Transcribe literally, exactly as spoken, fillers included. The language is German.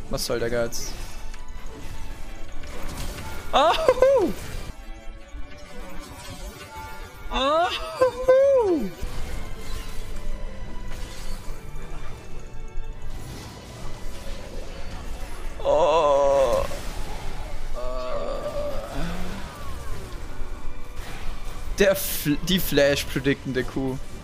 Was soll der Geiz? Oh! Oh! Oh! Der Fl die Flash predictende Kuh.